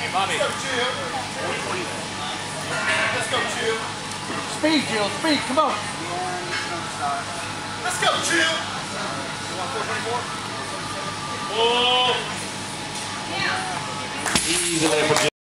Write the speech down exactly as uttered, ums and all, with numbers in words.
Bobby. Let's go, Jill. Let's go, Jill. Speed, Jill. Speed. Come on. Let's go, Jill. You want four twenty-four? Oh. Easy there for Jill.